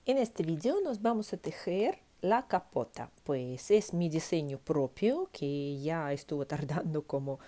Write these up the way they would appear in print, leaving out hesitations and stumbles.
En este video nos vamos a tejer la capota, pues es mi diseño propio que ya estuvo tardando como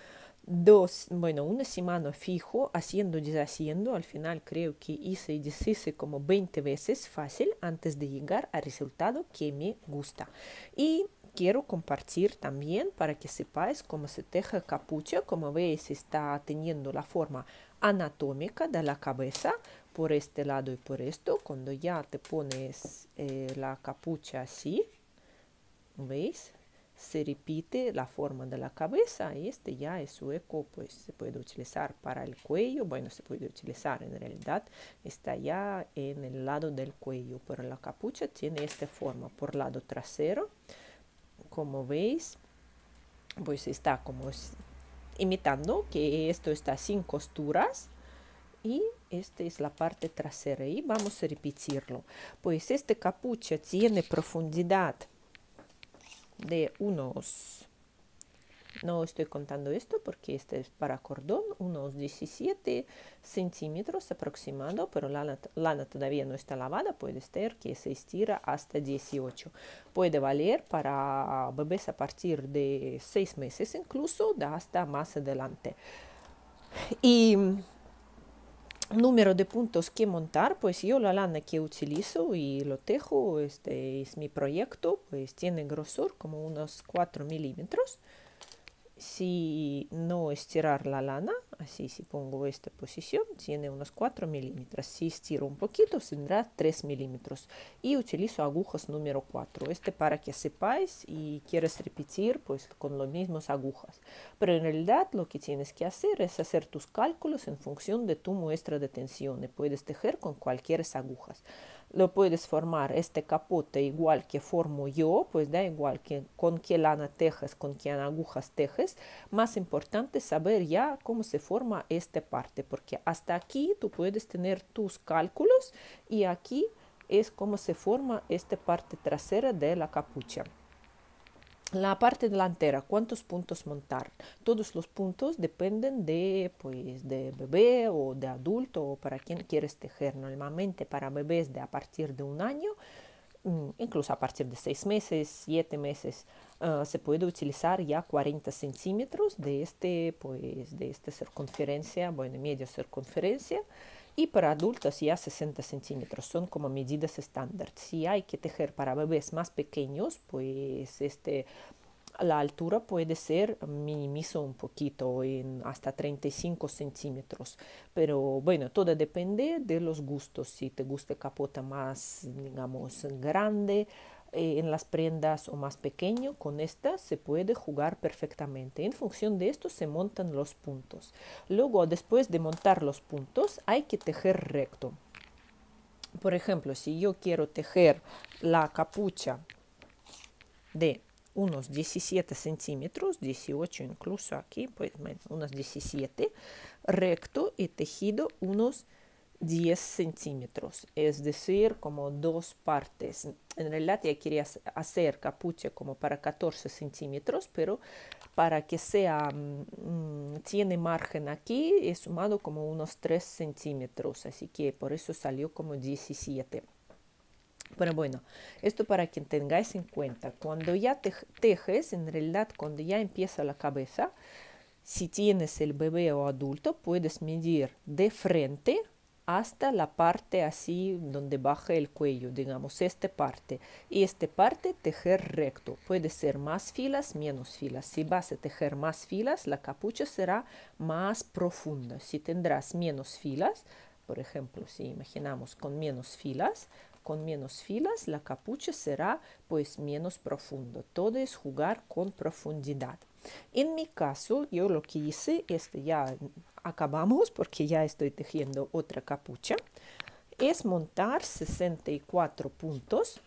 una semana fijo haciendo y deshaciendo. Al final creo que hice y deshice como 20 veces fácil antes de llegar al resultado que me gusta. Y quiero compartir también para que sepáis cómo se teje capucha. Como veis, está teniendo la forma anatómica de la cabeza por este lado y por esto. Cuando ya te pones la capucha así, ¿veis? Se repite la forma de la cabeza y este ya es hueco, pues se puede utilizar para el cuello. Bueno, se puede utilizar en realidad, está ya en el lado del cuello, pero la capucha tiene esta forma por lado trasero. Como veis, pues está como imitando que esto está sin costuras. Y esta es la parte trasera y vamos a repetirlo. Pues este capucha tiene profundidad de unos, no estoy contando esto porque este es para cordón, unos 17 centímetros aproximado, pero la lana todavía no está lavada, puede ser que se estira hasta 18. Puede valer para bebés a partir de 6 meses, incluso hasta más adelante. Y número de puntos que montar, pues yo la lana que utilizo y lo tejo, este es mi proyecto, pues tiene grosor como unos 4 milímetros. Si no estirar la lana, así si pongo esta posición, tiene unos 4 milímetros. Si estiro un poquito, tendrá 3 milímetros. Y utilizo agujas número 4. Este para que sepáis y quieres repetir, pues con las mismas agujas. Pero en realidad lo que tienes que hacer es hacer tus cálculos en función de tu muestra de tensión. Y puedes tejer con cualquier agujas. Lo puedes formar este capote igual que formo yo, pues da igual que con qué lana tejes, con qué agujas tejes. Más importante saber ya cómo se forma esta parte, porque hasta aquí tú puedes tener tus cálculos y aquí es cómo se forma esta parte trasera de la capucha. La parte delantera, ¿cuántos puntos montar? Todos los puntos dependen de, pues, de bebé o de adulto o para quien quieres tejer. Normalmente para bebés de a partir de 1 año, incluso a partir de 6 meses, 7 meses, se puede utilizar ya 40 centímetros de esta circunferencia, media circunferencia. Y para adultos ya 60 centímetros, son como medidas estándar. Si hay que tejer para bebés más pequeños, pues la altura puede ser minimizo un poquito en hasta 35 centímetros. Pero bueno, todo depende de los gustos. Si te gusta capota más, digamos, grande en las prendas o más pequeño, con esta se puede jugar perfectamente. En función de esto se montan los puntos. Luego, después de montar los puntos, hay que tejer recto. Por ejemplo, si yo quiero tejer la capucha de unos 17 centímetros, 18 incluso aquí, pues unos 17, recto y tejido unos 10 centímetros, es decir, como dos partes. En realidad ya quería hacer capucha como para 14 centímetros, pero para que sea, tiene margen aquí, he sumado como unos 3 centímetros, así que por eso salió como 17. Pero bueno, esto para que tengáis en cuenta, cuando ya tejes, en realidad cuando ya empieza la cabeza, si tienes el bebé o adulto, puedes medir de frente hasta la parte así donde baja el cuello, digamos, esta parte. Y esta parte tejer recto. Puede ser más filas, menos filas. Si vas a tejer más filas, la capucha será más profunda. Si tendrás menos filas, por ejemplo, si imaginamos con menos filas, la capucha será pues menos profundo. Todo es jugar con profundidad. En mi caso, yo lo que hice, ya acabamos porque ya estoy tejiendo otra capucha, es montar 64 puntos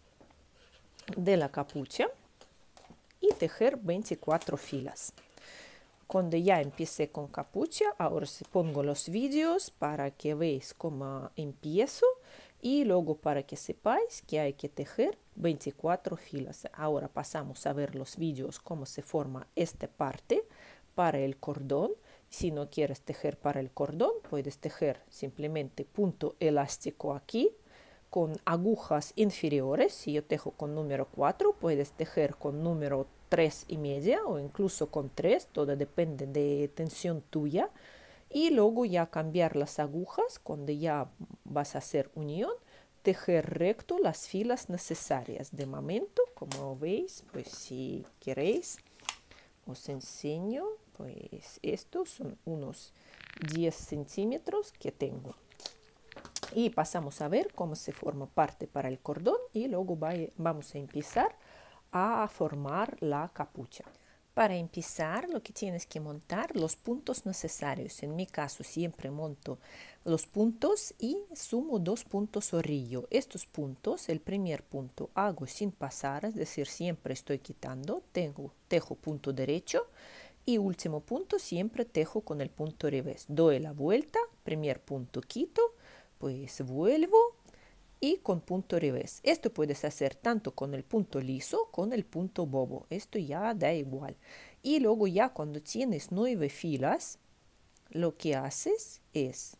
de la capucha y tejer 24 filas. Cuando ya empecé con capucha, ahora pongo los vídeos para que veáis cómo empiezo y luego para que sepáis que hay que tejer 24 filas. Ahora pasamos a ver los vídeos cómo se forma esta parte para el cordón. Si no quieres tejer para el cordón, puedes tejer simplemente punto elástico aquí, con agujas inferiores. Si yo tejo con número 4, puedes tejer con número 3,5 o incluso con 3, todo depende de tensión tuya. Y luego ya cambiar las agujas cuando ya vas a hacer unión, tejer recto las filas necesarias. De momento, como veis, pues si queréis, os enseño, pues estos son unos 10 centímetros que tengo. Y pasamos a ver cómo se forma parte para el cordón y luego vamos a empezar a formar la capucha. Para empezar, lo que tienes que montar los puntos necesarios. En mi caso siempre monto los puntos y sumo 2 puntos orillo. Estos puntos, el primer punto hago sin pasar, es decir, siempre estoy quitando, tejo punto derecho y último punto siempre tejo con el punto revés. Doy la vuelta, primer punto quito, pues vuelvo y con punto revés. Esto puedes hacer tanto con el punto liso con el punto bobo. Esto ya da igual. Y luego ya cuando tienes 9 filas, lo que haces es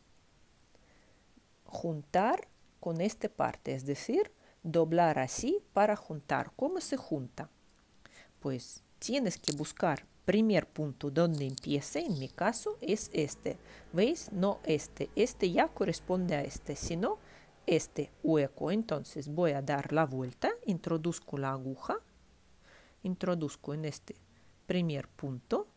juntar con esta parte, es decir, doblar así para juntar. ¿Cómo se junta? Pues tienes que buscar primer punto donde empiece, en mi caso es este. ¿Veis? No este. Este ya corresponde a este, sino este hueco. Entonces voy a dar la vuelta, introduzco la aguja, introduzco en este primer punto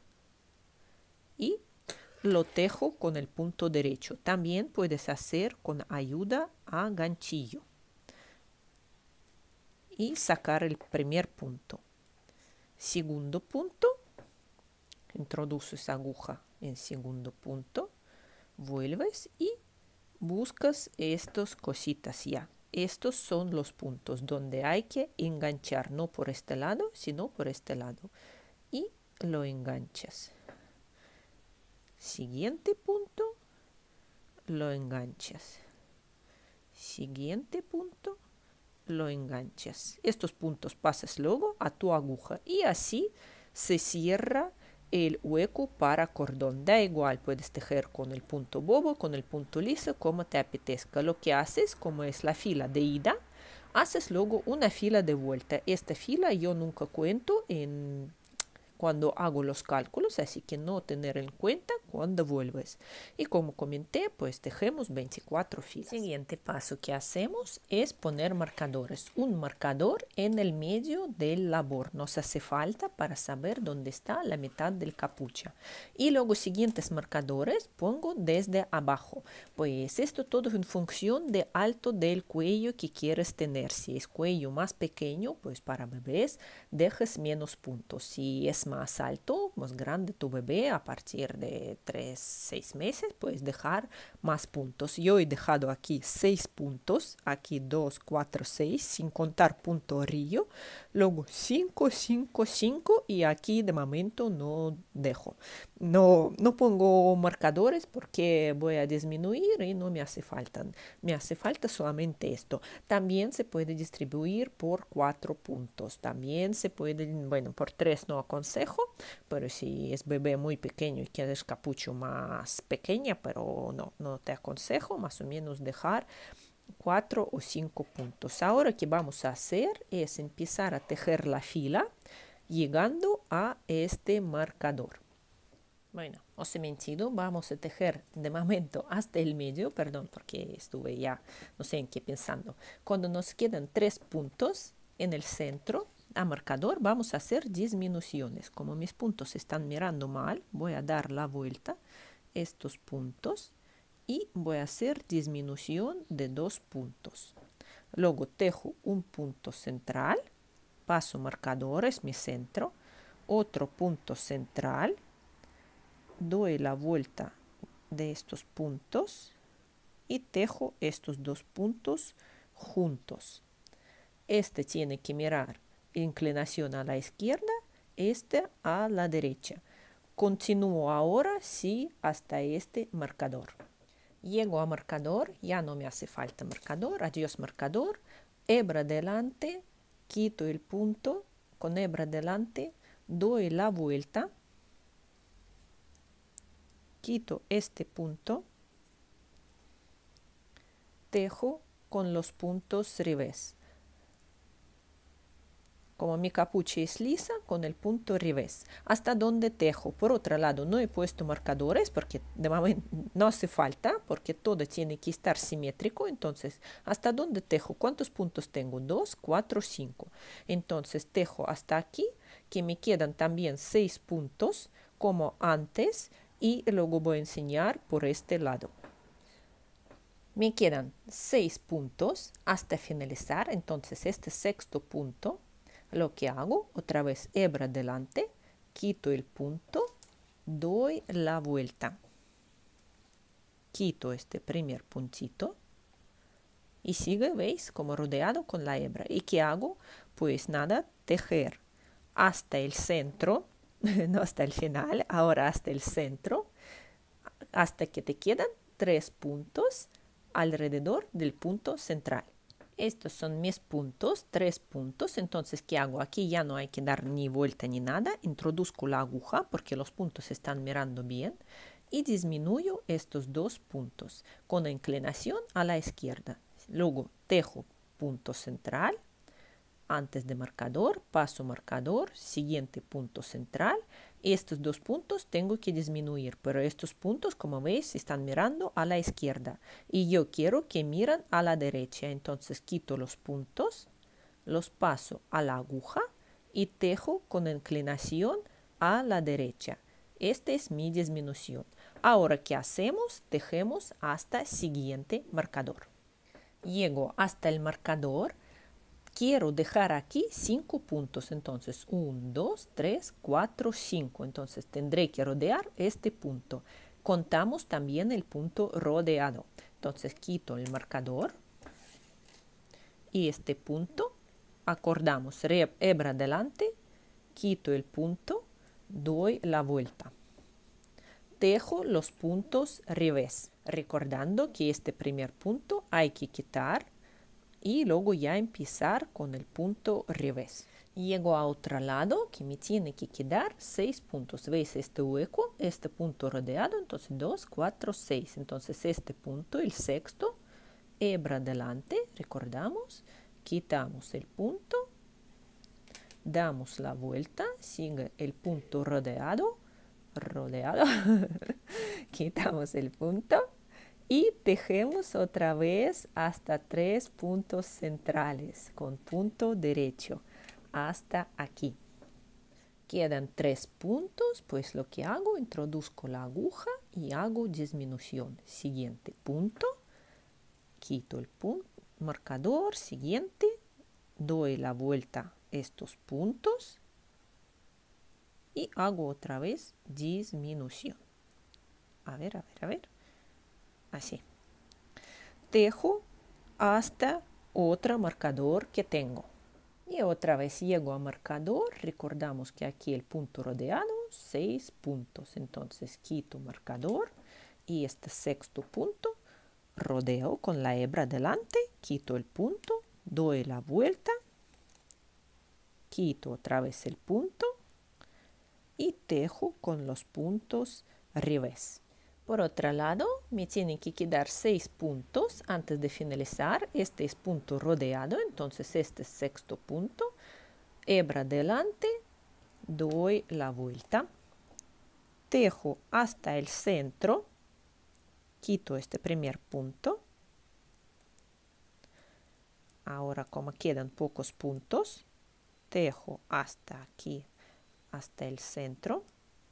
y lo tejo con el punto derecho. También puedes hacer con ayuda a ganchillo y sacar el primer punto. Segundo punto, introduces aguja en segundo punto, vuelves y buscas estas cositas ya. Estos son los puntos donde hay que enganchar, no por este lado, sino por este lado. Y lo enganchas. Siguiente punto, lo enganchas. Siguiente punto, lo enganchas. Estos puntos pasas luego a tu aguja y así se cierra el hueco para cordón. Da igual, puedes tejer con el punto bobo, con el punto liso, como te apetezca. Lo que haces, como es la fila de ida, haces luego una fila de vuelta. Esta fila yo nunca cuento cuando hago los cálculos, así que no tener en cuenta cuando vuelves. Y como comenté, pues tejemos 24 filas. Siguiente paso que hacemos es poner marcadores. Un marcador en el medio del labor. Nos hace falta para saber dónde está la mitad del capucha. Y luego siguientes marcadores pongo desde abajo. Pues esto todo en función de alto del cuello que quieres tener. Si es cuello más pequeño, pues para bebés dejes menos puntos. Si es más alto, más grande tu bebé, a partir de 3-6 meses, puedes dejar más puntos. Yo he dejado aquí 6 puntos, aquí 2, 4, 6, sin contar punto orillo. Luego 5, 5, 5 y aquí de momento no dejo. No pongo marcadores porque voy a disminuir y no me hace falta. Me hace falta solamente esto. También se puede distribuir por 4 puntos. También se puede, bueno, por 3 no aconsejo, pero si es bebé muy pequeño y quieres capucha más pequeña, pero no te aconsejo, más o menos dejar 4 o 5 puntos. Ahora que vamos a hacer es empezar a tejer la fila llegando a este marcador. Bueno, os he mentido, vamos a tejer de momento hasta el medio, perdón, porque estuve ya no sé en qué pensando. Cuando nos quedan 3 puntos en el centro, a marcador vamos a hacer disminuciones. Como mis puntos están mirando mal, voy a dar la vuelta estos puntos y voy a hacer disminución de 2 puntos. Luego tejo un punto central, paso marcador, es mi centro, otro punto central, doy la vuelta de estos puntos y tejo estos 2 puntos juntos. Este tiene que mirar inclinación a la izquierda, este a la derecha. Continúo ahora sí hasta este marcador. Llego a marcador, ya no me hace falta marcador, adiós marcador, hebra delante, quito el punto, con hebra delante doy la vuelta, quito este punto, tejo con los puntos revés. Como mi capucha es lisa, con el punto revés. Hasta donde tejo. Por otro lado, no he puesto marcadores porque de momento no hace falta, porque todo tiene que estar simétrico. Entonces, hasta donde tejo, ¿cuántos puntos tengo? 2, 4, 5. Entonces, tejo hasta aquí, que me quedan también 6 puntos, como antes, y luego voy a enseñar por este lado. Me quedan 6 puntos hasta finalizar. Entonces, este sexto punto, lo que hago, otra vez hebra delante, quito el punto, doy la vuelta, quito este primer puntito y sigue, ¿veis? Como rodeado con la hebra. ¿Y qué hago? Pues nada, tejer hasta el centro, no hasta el final, ahora hasta el centro, hasta que te quedan 3 puntos alrededor del punto central. Estos son mis puntos, 3 puntos. Entonces, ¿qué hago? Aquí ya no hay que dar ni vuelta ni nada. Introduzco la aguja porque los puntos están mirando bien y disminuyo estos 2 puntos con la inclinación a la izquierda. Luego tejo punto central, antes de marcador, paso marcador, siguiente punto central. Estos 2 puntos tengo que disminuir, pero estos puntos, como veis, están mirando a la izquierda y yo quiero que miren a la derecha. Entonces quito los puntos, los paso a la aguja y tejo con inclinación a la derecha. Esta es mi disminución. Ahora, ¿qué hacemos? Tejemos hasta siguiente marcador. Llego hasta el marcador. Quiero dejar aquí 5 puntos, entonces 1, 2, 3, 4, 5. Entonces tendré que rodear este punto. Contamos también el punto rodeado. Entonces quito el marcador y este punto, acordamos, hebra delante, quito el punto, doy la vuelta. Tejo los puntos revés, recordando que este primer punto hay que quitar y luego ya empezar con el punto revés. Llego a otro lado que me tiene que quedar 6 puntos. ¿Veis este hueco? Este punto rodeado, entonces 2, 4, 6. Entonces este punto, el sexto, hebra delante, recordamos, quitamos el punto, damos la vuelta, sigue el punto rodeado, quitamos el punto. Y tejemos otra vez hasta 3 puntos centrales con punto derecho hasta aquí. Quedan 3 puntos, pues lo que hago, introduzco la aguja y hago disminución. Siguiente punto, quito el punto, marcador, siguiente, doy la vuelta estos puntos y hago otra vez disminución. A ver. Así. Tejo hasta otro marcador que tengo. Y otra vez llego a marcador. Recordamos que aquí el punto rodeado, 6 puntos. Entonces quito marcador y este sexto punto rodeo con la hebra delante, quito el punto, doy la vuelta, quito otra vez el punto y tejo con los puntos revés. Por otro lado, me tienen que quedar 6 puntos antes de finalizar. Este es punto rodeado, entonces este es sexto punto. Hebra delante, doy la vuelta, tejo hasta el centro, quito este primer punto. Ahora, como quedan pocos puntos, tejo hasta aquí, hasta el centro.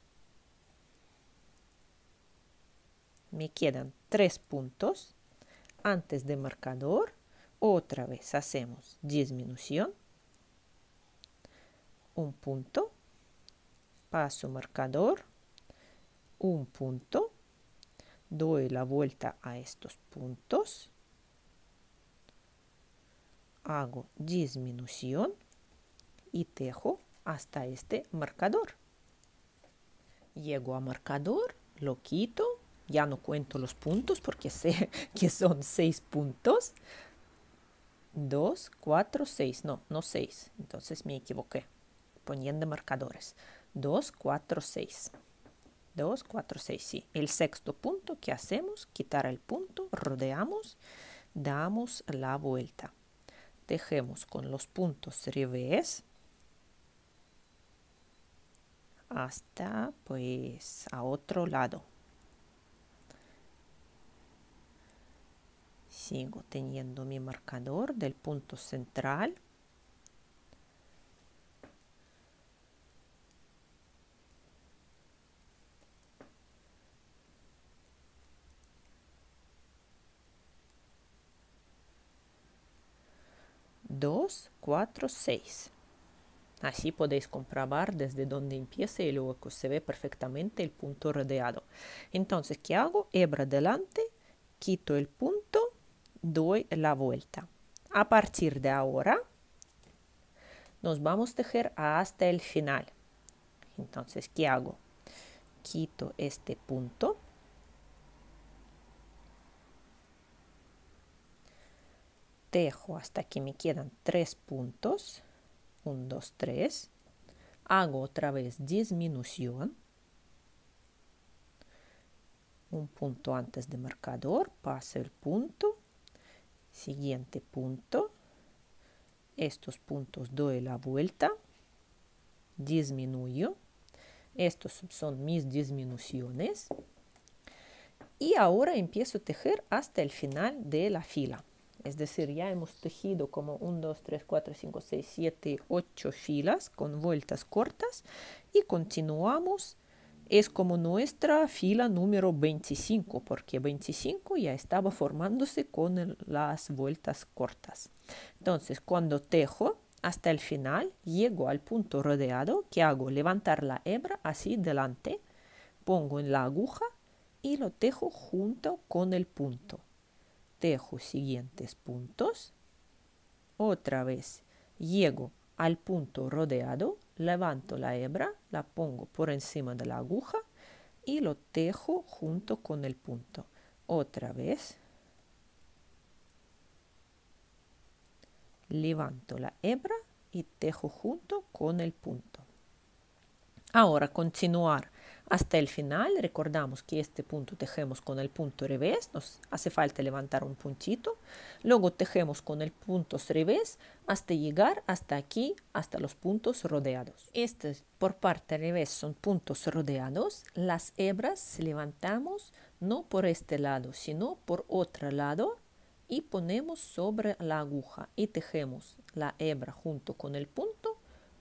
Me quedan 3 puntos. Antes de marcador, otra vez hacemos disminución. Un punto. Paso marcador. Un punto. Doy la vuelta a estos puntos. Hago disminución y tejo hasta este marcador. Llego a marcador, lo quito. Ya no cuento los puntos porque sé que son 6 puntos. 2, 4, 6. No 6. Entonces me equivoqué poniendo marcadores. 2, 4, 6. 2, 4, 6, sí. El sexto punto que hacemos, quitar el punto, rodeamos, damos la vuelta. Tejemos con los puntos revés hasta pues a otro lado. Sigo teniendo mi marcador del punto central. Dos, cuatro, seis. Así podéis comprobar desde donde empieza y luego se ve perfectamente el punto rodeado. Entonces, ¿qué hago? Hebra delante, quito el punto, doy la vuelta. A partir de ahora, nos vamos a tejer hasta el final. Entonces, ¿qué hago? Quito este punto. Tejo hasta que me quedan 3 puntos. 1, 2, 3. Hago otra vez disminución. Un punto antes de marcador, paso el punto. Siguiente punto. Estos puntos doy la vuelta. Disminuyo. Estos son mis disminuciones. Y ahora empiezo a tejer hasta el final de la fila. Es decir, ya hemos tejido como 1, 2, 3, 4, 5, 6, 7, 8 filas con vueltas cortas y continuamos. Es como nuestra fila número 25, porque 25 ya estaba formándose con las vueltas cortas. Entonces, cuando tejo hasta el final, llego al punto rodeado, que hago levantar la hebra así delante, pongo en la aguja y lo tejo junto con el punto. Tejo siguientes puntos, otra vez llego al punto rodeado, levanto la hebra, la pongo por encima de la aguja y lo tejo junto con el punto. Otra vez levanto la hebra y tejo junto con el punto. Ahora continuar hasta el final. Recordamos que este punto tejemos con el punto revés, nos hace falta levantar un puntito, luego tejemos con el punto revés hasta llegar hasta aquí, hasta los puntos rodeados. Estos por parte revés son puntos rodeados. Las hebras levantamos no por este lado, sino por otro lado y ponemos sobre la aguja y tejemos la hebra junto con el punto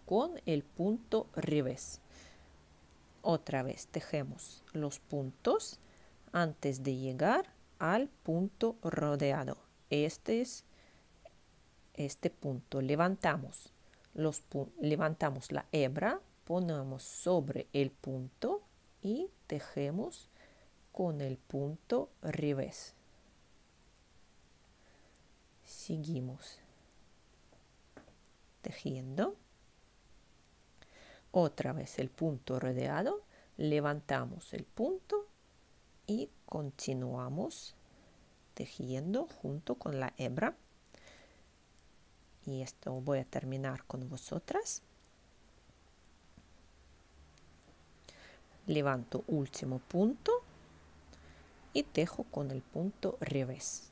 revés. Otra vez tejemos los puntos antes de llegar al punto rodeado. Este es este punto. Levantamos la hebra, ponemos sobre el punto y tejemos con el punto revés. Seguimos tejiendo. Otra vez el punto rodeado, levantamos el punto y continuamos tejiendo junto con la hebra. Y esto voy a terminar con vosotras. Levanto último punto y tejo con el punto revés.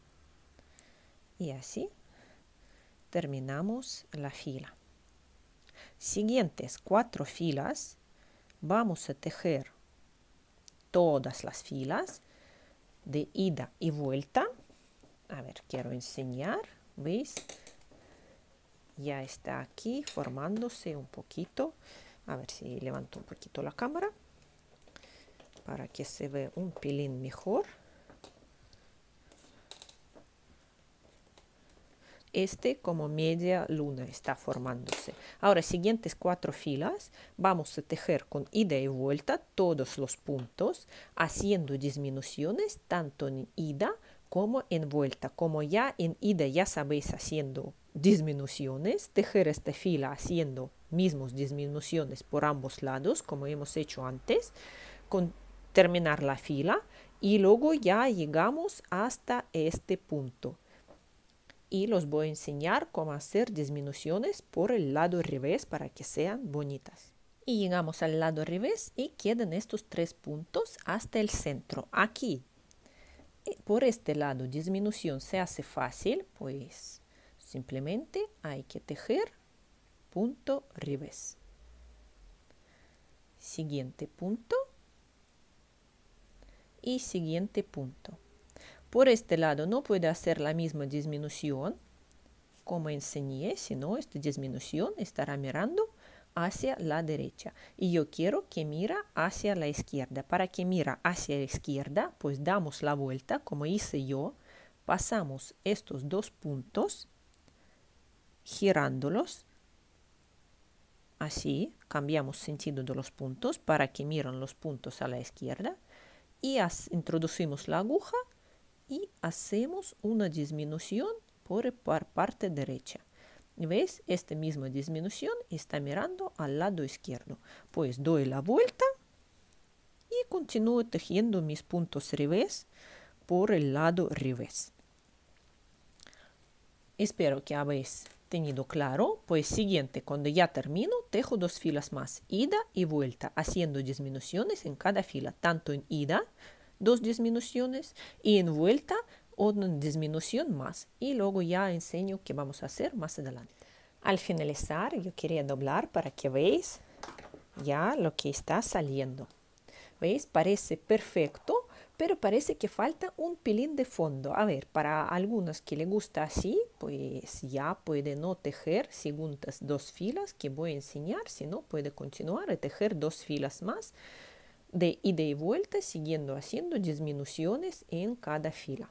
Y así terminamos la fila. Siguientes 4 filas vamos a tejer todas las filas de ida y vuelta. A ver, quiero enseñar, ¿veis? Ya está aquí formándose un poquito. A ver si levanto un poquito la cámara para que se vea un pelín mejor. Como media luna está formándose. Ahora, siguientes 4 filas, vamos a tejer con ida y vuelta todos los puntos, haciendo disminuciones tanto en ida como en vuelta. Como ya en ida ya sabéis haciendo disminuciones, tejer esta fila haciendo mismos disminuciones por ambos lados, como hemos hecho antes, terminar la fila y luego ya llegamos hasta este punto. Y los voy a enseñar cómo hacer disminuciones por el lado revés para que sean bonitas. Y llegamos al lado revés y quedan estos 3 puntos hasta el centro. Aquí Por este lado, disminución se hace fácil, pues simplemente hay que tejer punto revés. Siguiente punto y siguiente punto. Por este lado no puedo hacer la misma disminución como enseñé, sino esta disminución estará mirando hacia la derecha y yo quiero que mira hacia la izquierda. Para que mira hacia la izquierda, pues damos la vuelta como hice yo, pasamos estos dos puntos girándolos así, cambiamos sentido de los puntos para que miren los puntos a la izquierda y introducimos la aguja y hacemos una disminución por parte derecha. ¿Ves? Esta misma disminución está mirando al lado izquierdo. Pues doy la vuelta y continúo tejiendo mis puntos revés por el lado revés. Espero que habéis tenido claro. Pues siguiente, cuando ya termino, tejo 2 filas más, ida y vuelta, haciendo disminuciones en cada fila, tanto en ida, 2 disminuciones, y en vuelta, una disminución más. Y luego ya enseño qué vamos a hacer más adelante. Al finalizar, yo quería doblar para que veáis ya lo que está saliendo. ¿Veis? Parece perfecto, pero parece que falta un pelín de fondo. A ver, para algunos que les gusta así, pues ya puede no tejer segundas 2 filas que voy a enseñar, si no puede continuar a tejer 2 filas más de ida y vuelta, siguiendo haciendo disminuciones en cada fila.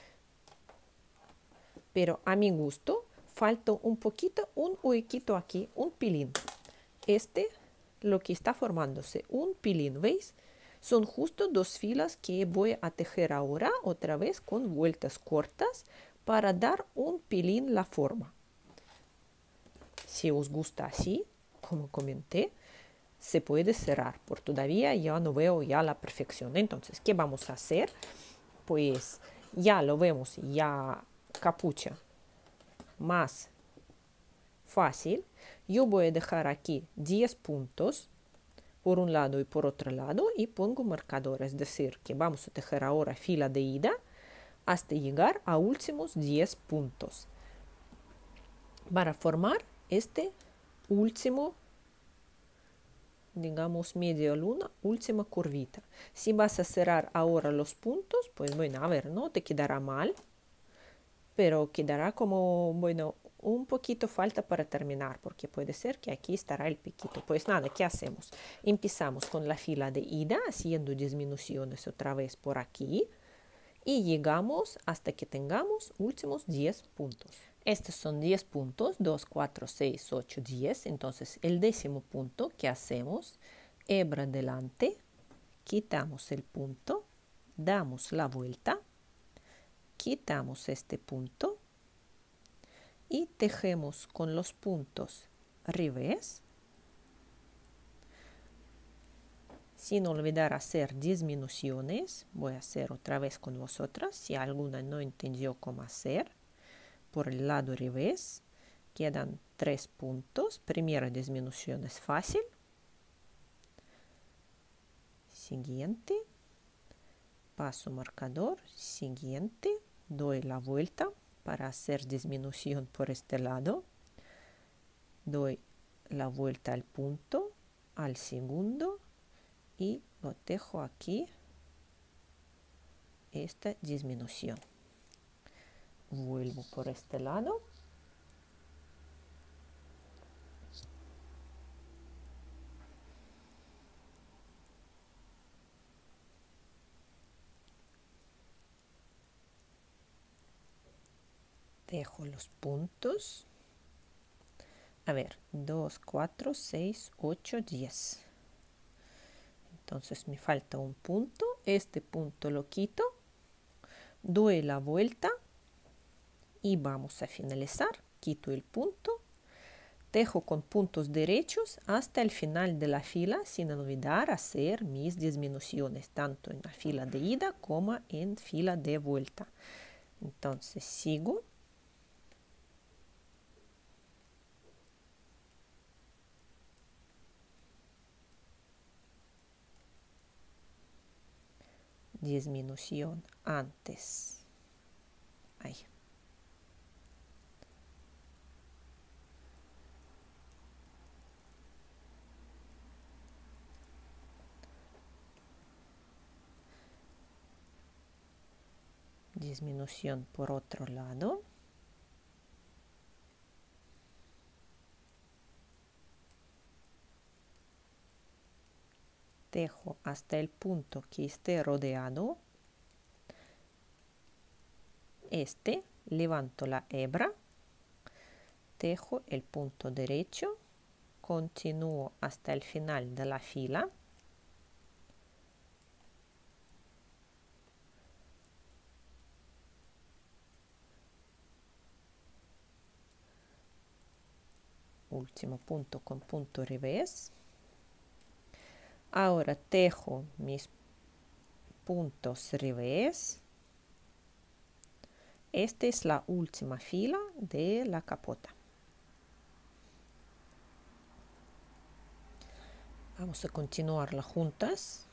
Pero a mi gusto falta un poquito, un huequito aquí, un pelín. Lo que está formándose, un pelín, ¿veis? Son justo 2 filas que voy a tejer ahora otra vez con vueltas cortas para dar un pelín la forma. Si os gusta así, como comenté, se puede cerrar, porque todavía ya no veo ya la perfección. Entonces, ¿qué vamos a hacer? Pues ya lo vemos, ya capucha más fácil. Yo voy a dejar aquí 10 puntos por un lado y por otro lado y pongo marcador, es decir, que vamos a tejer ahora fila de ida hasta llegar a últimos 10 puntos para formar este último, digamos, media luna, última curvita. Si vas a cerrar ahora los puntos, pues bueno, a ver, no te quedará mal, pero quedará como, bueno, un poquito falta para terminar, porque puede ser que aquí estará el piquito. Pues nada, ¿qué hacemos? Empezamos con la fila de ida, haciendo disminuciones otra vez por aquí, y llegamos hasta que tengamos últimos 10 puntos. Estos son 10 puntos, 2, 4, 6, 8, 10. Entonces, el 10º punto, ¿qué hacemos? Hebra delante, quitamos el punto, damos la vuelta, quitamos este punto, y tejemos con los puntos revés, sin olvidar hacer disminuciones. Voy a hacer otra vez con vosotras, si alguna no entendió cómo hacer. Por el lado revés quedan 3 puntos. Primera disminución es fácil. Siguiente, paso marcador, siguiente, doy la vuelta para hacer disminución por este lado, doy la vuelta al punto, al segundo, y lo tejo aquí, esta disminución. Vuelvo por este lado, tejo los puntos. A ver, 2, 4, 6, 8, 10. Entonces me falta un punto. Este punto lo quito. Doy la vuelta. Y vamos a finalizar. Quito el punto. Tejo con puntos derechos hasta el final de la fila, sin olvidar hacer mis disminuciones, tanto en la fila de ida como en fila de vuelta. Entonces sigo. disminución antes. Ahí. Disminución por otro lado. Tejo hasta el punto que esté rodeado. Levanto la hebra, tejo el punto derecho, continúo hasta el final de la fila. Último punto con punto revés. Ahora tejo mis puntos revés. Esta es la última fila de la capota. Vamos a continuarla juntas.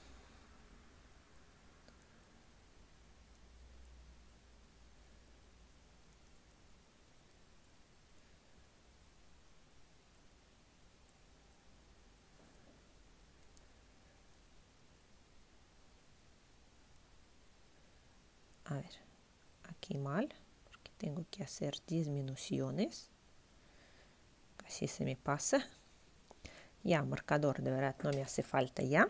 A ver, aquí mal, porque tengo que hacer disminuciones. Así se me pasa. Ya, marcador, de verdad, no me hace falta ya.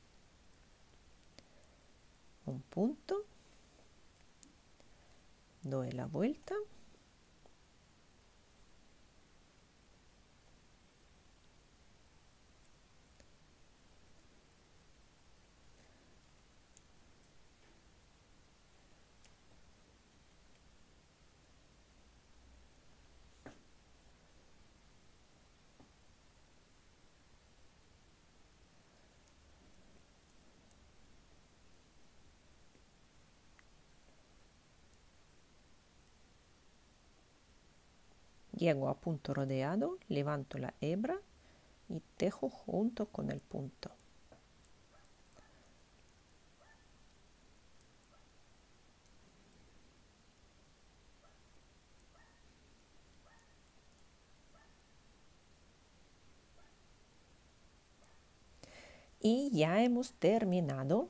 Un punto. Doy la vuelta. Llego a punto rodeado, levanto la hebra y tejo junto con el punto. Y ya hemos terminado.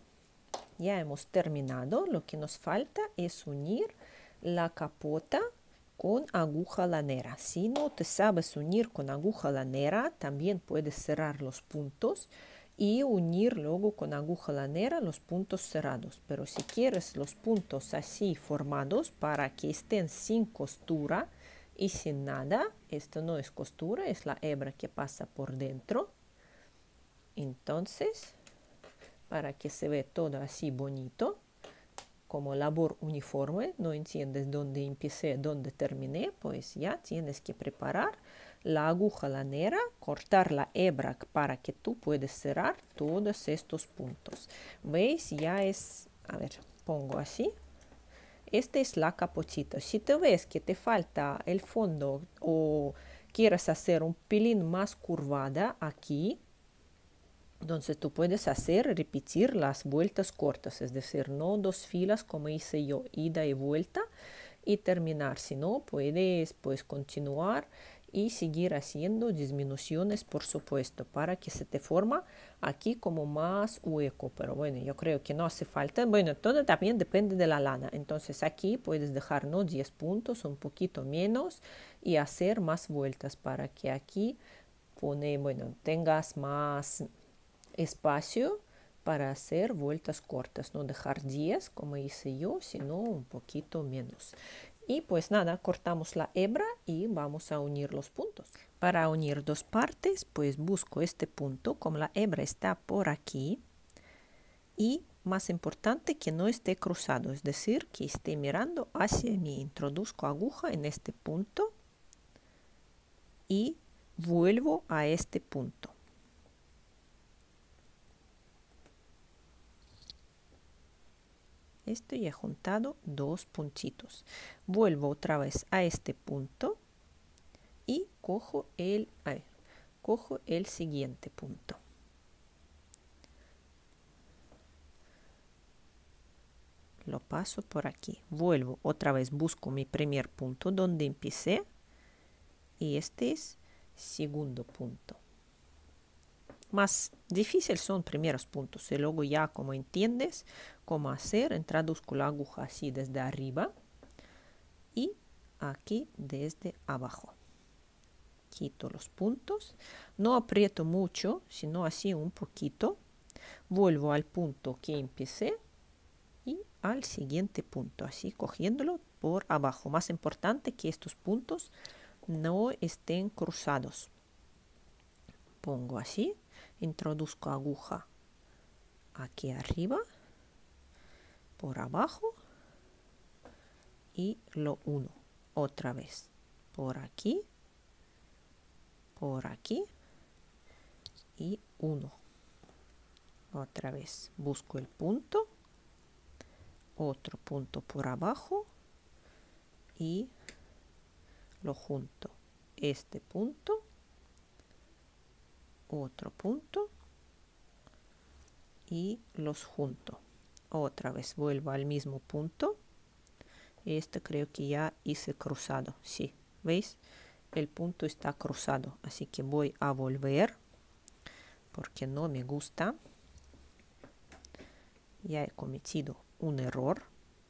Lo que nos falta es unir la capota con aguja lanera. Si no te sabes unir con aguja lanera, también puedes cerrar los puntos y unir luego con aguja lanera los puntos cerrados. Pero si quieres los puntos así formados para que estén sin costura y sin nada, esto no es costura, es la hebra que pasa por dentro. Entonces, para que se vea todo así bonito, como labor uniforme, no entiendes dónde empecé, dónde terminé, pues ya tienes que preparar la aguja lanera, cortar la hebra para que tú puedas cerrar todos estos puntos. ¿Veis? Ya es, a ver, pongo así. Esta es la capotita. Si te ves que te falta el fondo o quieres hacer un pelín más curvada aquí, entonces tú puedes repetir las vueltas cortas, es decir, no dos filas como hice yo, ida y vuelta y terminar, sino puedes continuar y seguir haciendo disminuciones, por supuesto, para que se te forma aquí como más hueco, pero bueno, yo creo que no hace falta. Bueno, todo también depende de la lana, entonces aquí puedes dejar no 10 puntos, un poquito menos y hacer más vueltas para que aquí tengas más espacio para hacer vueltas cortas, no dejar 10 como hice yo, sino un poquito menos. Y pues nada, cortamos la hebra y vamos a unir los puntos. Para unir dos partes, pues busco este punto, como la hebra está por aquí, y más importante que no esté cruzado, es decir, que esté mirando hacia mí. Introduzco aguja en este punto y vuelvo a este punto. Esto ya he juntado dos puntitos. Vuelvo otra vez a este punto y cojo el siguiente punto. lo paso por aquí, vuelvo otra vez, busco mi primer punto donde empecé y este es segundo punto. Más difícil son primeros puntos y luego ya como entiendes cómo hacer, introduzco la aguja así desde arriba y aquí desde abajo. Quito los puntos, no aprieto mucho, sino así un poquito. Vuelvo al punto que empecé y al siguiente punto, así cogiéndolo por abajo. Más importante que estos puntos no estén cruzados. Pongo así, introduzco aguja aquí arriba, por abajo y lo uno otra vez por aquí y uno. Otra vez busco el punto, otro punto por abajo y lo junto. Este punto, otro punto y los junto. Otra vez vuelvo al mismo punto. Este creo que ya hice cruzado. Sí, ¿veis? El punto está cruzado, así que voy a volver porque no me gusta. Ya he cometido un error.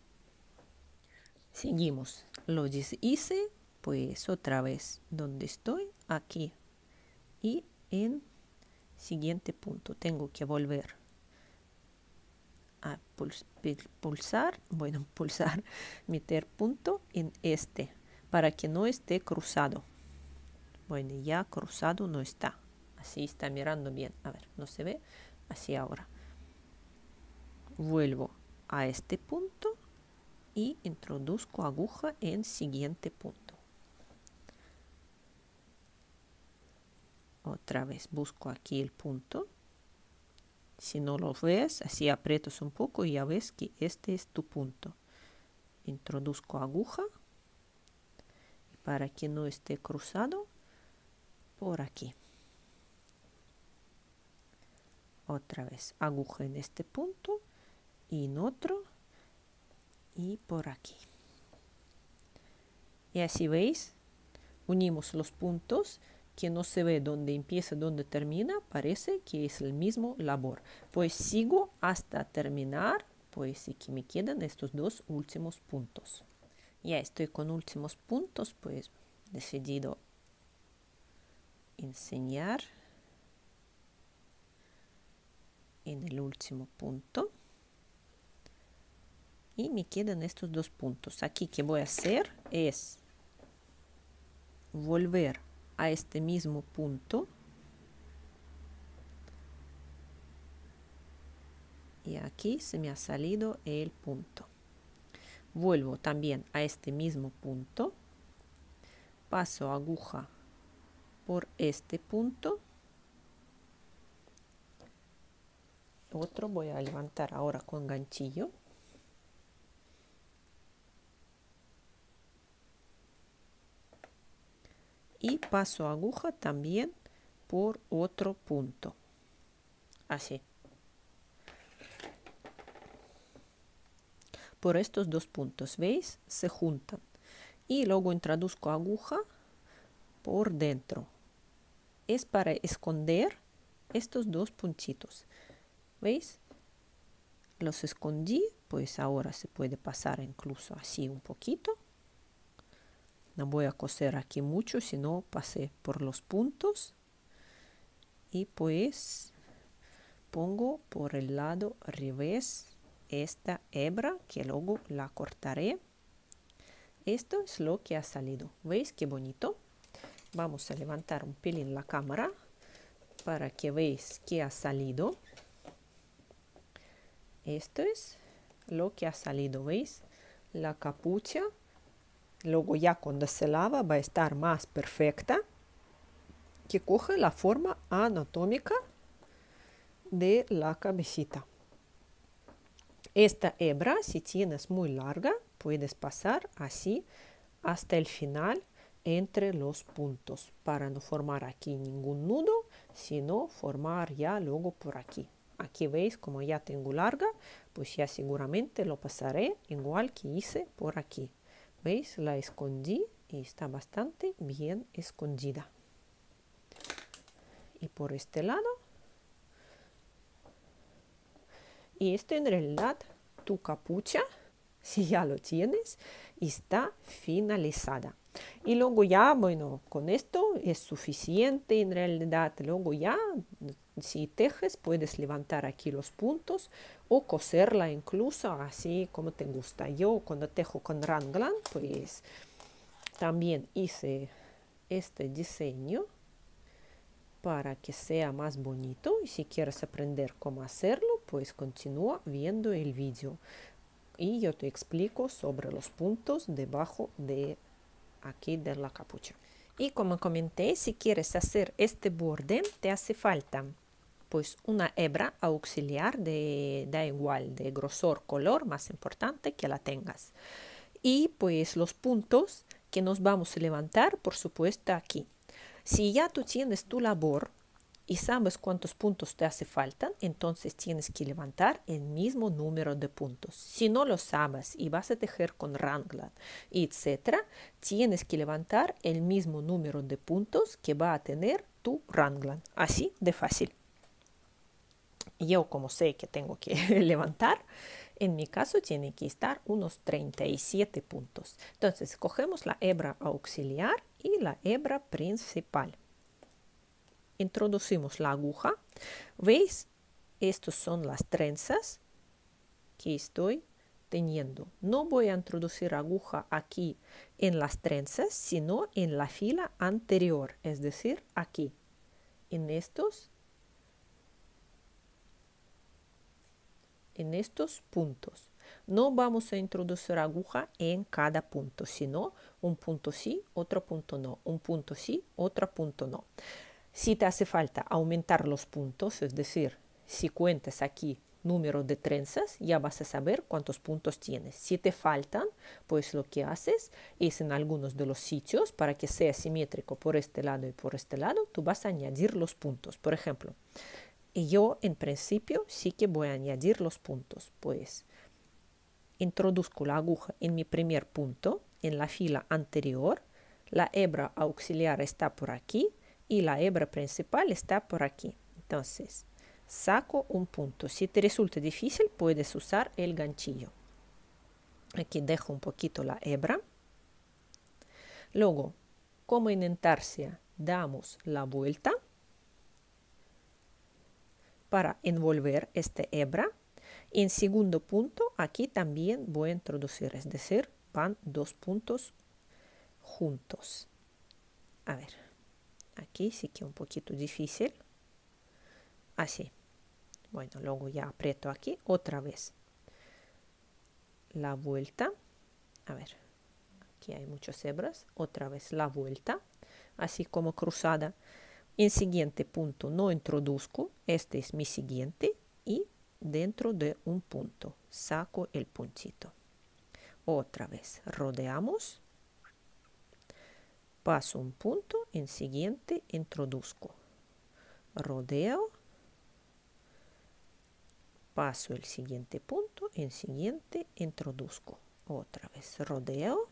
Seguimos. Lo hice, pues otra vez donde estoy, aquí y en siguiente punto. Tengo que volver a pulsar, meter punto en este para que no esté cruzado. Bueno, ya cruzado no está. Así está mirando bien. A ver, no se ve. Así ahora. Vuelvo a este punto y introduzco aguja en siguiente punto. Otra vez busco aquí el punto. Si no lo ves, así aprietas un poco y ya ves que este es tu punto. Introduzco aguja para que no esté cruzado por aquí. Otra vez aguja en este punto y en otro y por aquí. Y así veis, unimos los puntos que no se ve dónde empieza, dónde termina, parece que es el mismo labor. Pues sigo hasta terminar, pues sí que me quedan estos dos últimos puntos. Ya estoy con últimos puntos, pues decidido enseñar en el último punto. Y me quedan estos dos puntos. Aquí que voy a hacer es volver a este mismo punto y aquí se me ha salido el punto. Vuelvo también a este mismo punto, paso aguja por este punto, otro voy a levantar ahora con ganchillo y paso aguja también por otro punto, así. Por estos dos puntos, ¿veis? Se juntan. Y luego introduzco aguja por dentro. Es para esconder estos dos puntitos. ¿Veis? Los escondí, pues ahora se puede pasar incluso así un poquito. No voy a coser aquí mucho, sino pasé por los puntos. Y pues pongo por el lado revés esta hebra que luego la cortaré. Esto es lo que ha salido. ¿Veis qué bonito? Vamos a levantar un pelín la cámara para que veáis qué ha salido. Esto es lo que ha salido, ¿veis? La capucha. Luego ya cuando se lava va a estar más perfecta, que coge la forma anatómica de la cabecita. Esta hebra, si tienes muy larga, puedes pasar así hasta el final entre los puntos para no formar aquí ningún nudo, sino formar ya luego por aquí. Aquí veis como ya tengo larga, pues ya seguramente lo pasaré igual que hice por aquí. ¿Veis? La escondí y está bastante bien escondida. Y por este lado. Y esto en realidad, tu capucha, si ya lo tienes, está finalizada. Y luego ya, bueno, con esto es suficiente en realidad. Luego ya, si tejes, puedes levantar aquí los puntos o coserla incluso así como te gusta. Yo cuando tejo con Raglan, pues también hice este diseño para que sea más bonito, y si quieres aprender cómo hacerlo, pues continúa viendo el vídeo y yo te explico sobre los puntos debajo de aquí de la capucha. Y como comenté, si quieres hacer este borde, te hace falta pues una hebra auxiliar da igual, de grosor, color, más importante que la tengas. Y pues los puntos que nos vamos a levantar, por supuesto, aquí. Si ya tú tienes tu labor y sabes cuántos puntos te hace falta, entonces tienes que levantar el mismo número de puntos. Si no lo sabes y vas a tejer con Raglan, etc., tienes que levantar el mismo número de puntos que va a tener tu Raglan. Así de fácil. Yo como sé que tengo que levantar, en mi caso tiene que estar unos 37 puntos. Entonces cogemos la hebra auxiliar y la hebra principal. Introducimos la aguja. ¿Veis? Estas son las trenzas que estoy teniendo. No voy a introducir aguja aquí en las trenzas, sino en la fila anterior, es decir, aquí, en estos puntos. No vamos a introducir aguja en cada punto, sino un punto sí, otro punto no, un punto sí, otro punto no. Si te hace falta aumentar los puntos, es decir, si cuentas aquí número de trenzas, ya vas a saber cuántos puntos tienes. Si te faltan, pues lo que haces es en algunos de los sitios, para que sea simétrico por este lado y por este lado, tú vas a añadir los puntos. Por ejemplo, yo en principio sí que voy a añadir los puntos, pues introduzco la aguja en mi primer punto, en la fila anterior, la hebra auxiliar está por aquí y la hebra principal está por aquí. Entonces, saco un punto. Si te resulta difícil, puedes usar el ganchillo. Aquí dejo un poquito la hebra. Luego, como en intarsia, damos la vuelta para envolver esta hebra. En segundo punto, aquí también voy a introducir, es decir, van dos puntos juntos. A ver, aquí sí que un poquito difícil. Así. Bueno, luego ya aprieto aquí otra vez. La vuelta. A ver, aquí hay muchas hebras. Otra vez la vuelta, así como cruzada. En siguiente punto no introduzco. Este es mi siguiente. Y dentro de un punto saco el puntito. Otra vez rodeamos. Paso un punto, en siguiente introduzco. Rodeo. Paso el siguiente punto, en siguiente introduzco. Otra vez rodeo.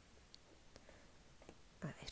A ver.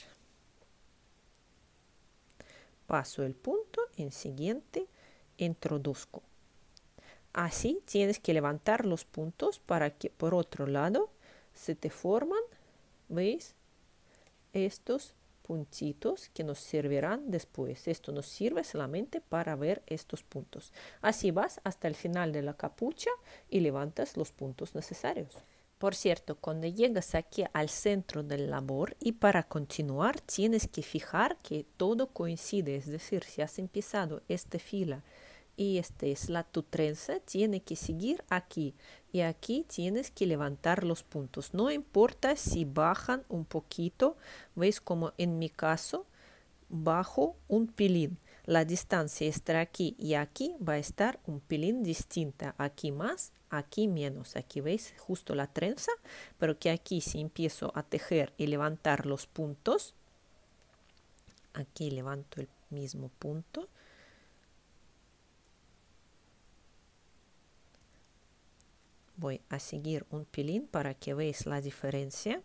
Paso el punto, en siguiente introduzco. Así tienes que levantar los puntos para que por otro lado se te forman, ¿veis? Estos puntitos que nos servirán después. Esto nos sirve solamente para ver estos puntos. Así vas hasta el final de la capucha y levantas los puntos necesarios. Por cierto, cuando llegas aquí al centro del labor y para continuar tienes que fijar que todo coincide, es decir, si has empezado esta fila y esta es tu trenza, tiene que seguir aquí y aquí tienes que levantar los puntos. No importa si bajan un poquito, veis como en mi caso bajo un pelín. La distancia entre aquí y aquí va a estar un pelín distinta. Aquí más, aquí menos. Aquí veis justo la trenza, pero que aquí si empiezo a tejer y levantar los puntos, aquí levanto el mismo punto. Voy a seguir un pelín para que veáis la diferencia.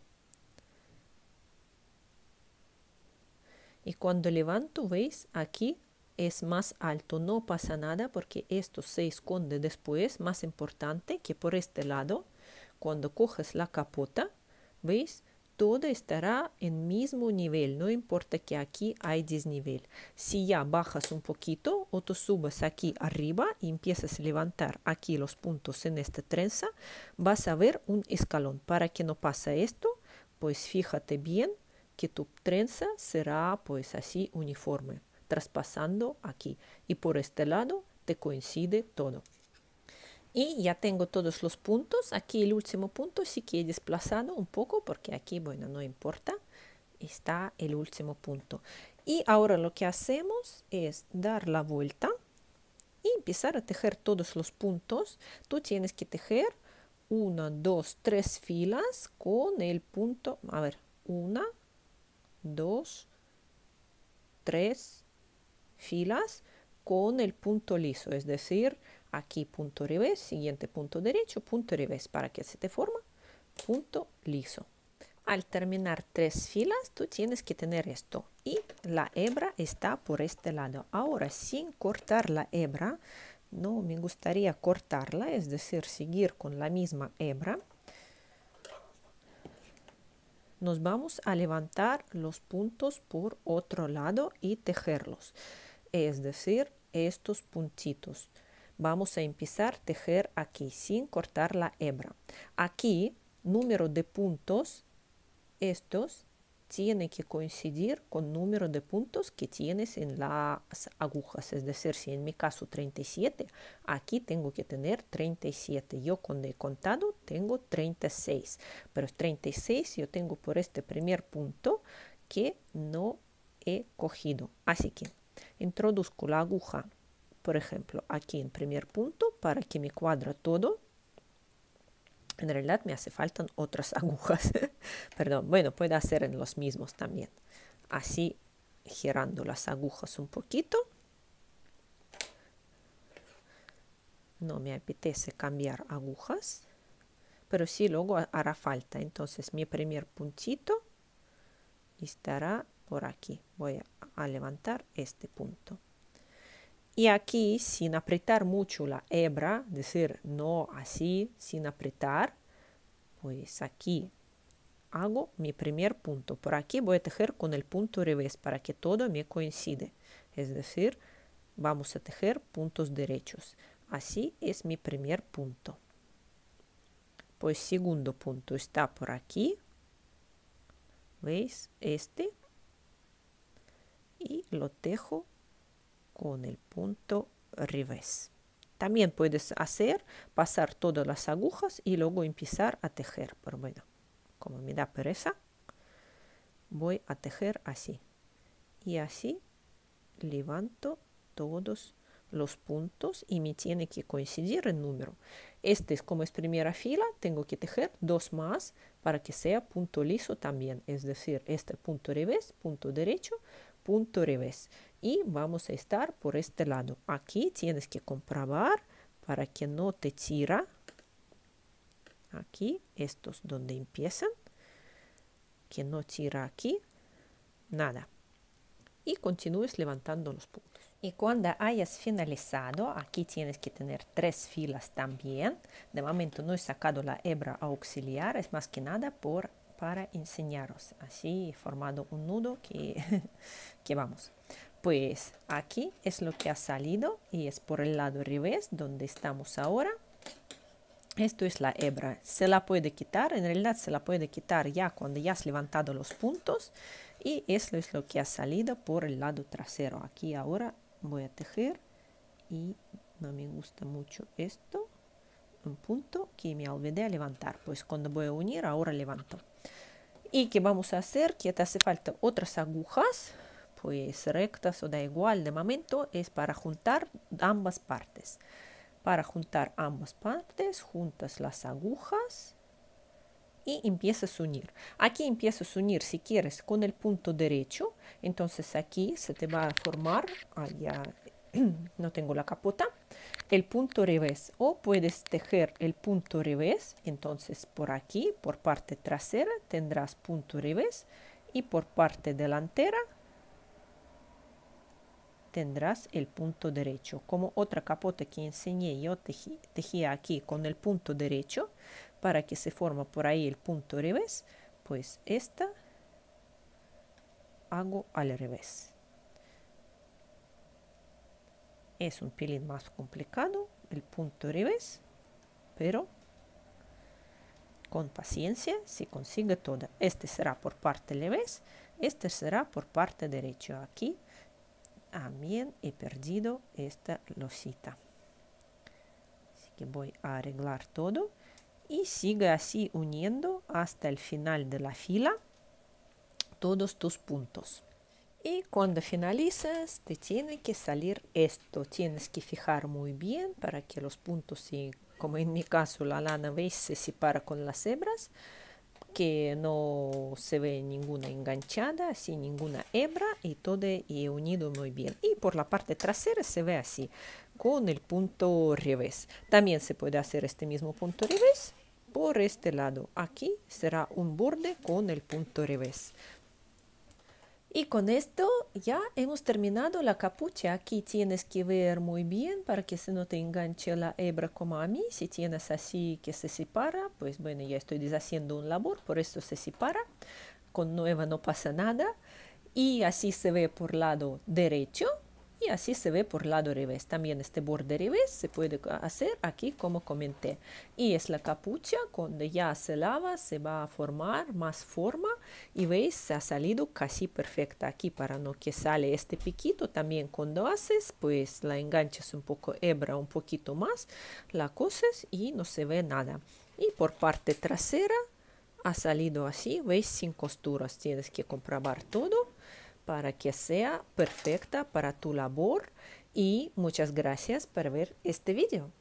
Y cuando levanto, veis, aquí es más alto, no pasa nada porque esto se esconde después, más importante que por este lado. Cuando coges la capota, veis, todo estará en mismo nivel, no importa que aquí hay desnivel. Si ya bajas un poquito o tú subes aquí arriba y empiezas a levantar aquí los puntos en esta trenza, vas a ver un escalón. Para que no pase esto, pues fíjate bien que tu trenza será pues así uniforme, traspasando aquí. Y por este lado te coincide todo. Y ya tengo todos los puntos. Aquí el último punto sí que he desplazado un poco porque aquí, bueno, no importa. Está el último punto. Y ahora lo que hacemos es dar la vuelta y empezar a tejer todos los puntos. Tú tienes que tejer 1, 2, 3 filas con el punto. A ver, 1, 2, 3 filas con el punto liso, es decir, aquí punto revés, siguiente punto derecho, punto revés, para que se te forma punto liso. Al terminar 3 filas, tú tienes que tener esto y la hebra está por este lado. Ahora, sin cortar la hebra, no me gustaría cortarla, es decir, seguir con la misma hebra. Nos vamos a levantar los puntos por otro lado y tejerlos. Es decir, estos puntitos. Vamos a empezar a tejer aquí sin cortar la hebra. Aquí, número de puntos, estos tienen que coincidir con número de puntos que tienes en las agujas. Es decir, si en mi caso 37, aquí tengo que tener 37. Yo cuando he contado tengo 36. Pero 36 yo tengo por este primer punto que no he cogido. Así que introduzco la aguja, por ejemplo, aquí en primer punto para que me cuadre todo. En realidad me hace faltan otras agujas. Perdón, bueno, puedo hacer en los mismos también. Así, girando las agujas un poquito. No me apetece cambiar agujas, pero sí luego hará falta. Entonces mi primer puntito estará por aquí. Voy a levantar este punto. Y aquí, sin apretar mucho la hebra, es decir, no así, sin apretar, pues aquí hago mi primer punto. Por aquí voy a tejer con el punto revés para que todo me coincide. Es decir, vamos a tejer puntos derechos. Así es mi primer punto. Pues segundo punto está por aquí. ¿Veis? Este. Y lo tejo con el punto revés. También puedes hacer, pasar todas las agujas y luego empezar a tejer. Pero bueno, como me da pereza, voy a tejer así. Y así levanto todos los puntos y me tiene que coincidir el número. Este es como es primera fila, tengo que tejer 2 más para que sea punto liso también. Es decir, este punto revés, punto derecho, punto revés. Y vamos a estar por este lado. Aquí tienes que comprobar para que no te tira. Aquí, estos donde empiezan. Que no tira aquí. Nada. Y continúes levantando los puntos. Y cuando hayas finalizado, aquí tienes que tener 3 filas también. De momento no he sacado la hebra auxiliar, es más que nada para enseñaros. Así he formado un nudo que vamos. Pues aquí es lo que ha salido y es por el lado revés donde estamos ahora. Esto es la hebra. Se la puede quitar, en realidad se la puede quitar ya cuando ya has levantado los puntos. Y eso es lo que ha salido por el lado trasero. Aquí ahora voy a tejer y no me gusta mucho esto. Un punto que me olvidé a levantar. Pues cuando voy a unir ahora levanto. ¿Y qué vamos a hacer? Que te hace falta otras agujas. Pues rectas o da igual. De momento es para juntar ambas partes. Para juntar ambas partes, juntas las agujas y empiezas a unir. Aquí empiezas a unir si quieres con el punto derecho. Entonces aquí se te va a formar, ya no tengo la capota, el punto revés, o puedes tejer el punto revés. Entonces por aquí, por parte trasera, tendrás punto revés, y por parte delantera tendrás el punto derecho. Como otra capota que enseñé, yo tejía aquí con el punto derecho para que se forma por ahí el punto revés, pues esta hago al revés. Es un pelín más complicado el punto revés, pero con paciencia se consigue toda. Este será por parte revés, este será por parte derecho. Aquí también he perdido esta losita, así que voy a arreglar todo y sigue así uniendo hasta el final de la fila todos tus puntos. Y cuando finalizas te tiene que salir esto. Tienes que fijar muy bien para que los puntos, como en mi caso la lana, veis, se separa con las hebras, que no se ve ninguna enganchada, así ninguna hebra, y todo he unido muy bien. Y por la parte trasera se ve así, con el punto revés. También se puede hacer este mismo punto revés por este lado. Aquí será un borde con el punto revés. Y con esto ya hemos terminado la capucha. Aquí tienes que ver muy bien para que se no te enganche la hebra como a mí. Si tienes así que se separa, pues bueno, ya estoy deshaciendo un labor, por eso se separa. Con nueva no pasa nada. Y así se ve por lado derecho y así se ve por lado revés. También este borde revés se puede hacer aquí como comenté. Y es la capucha, cuando ya se lava se va a formar más forma y veis, se ha salido casi perfecta. Aquí para no que sale este piquito, también cuando haces pues la enganchas un poco hebra, un poquito más, la coses y no se ve nada. Y por parte trasera ha salido así, veis, sin costuras. Tienes que comprobar todo para que sea perfecta para tu labor, y muchas gracias por ver este video.